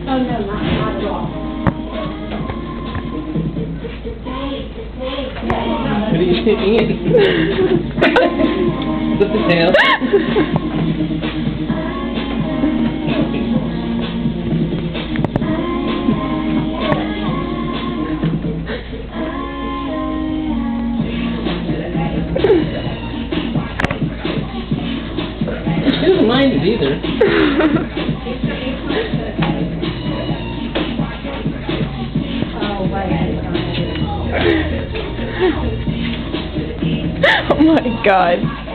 Oh, no, not at all. What are you eating? With the tail? She doesn't mind it either. Oh, Oh my God.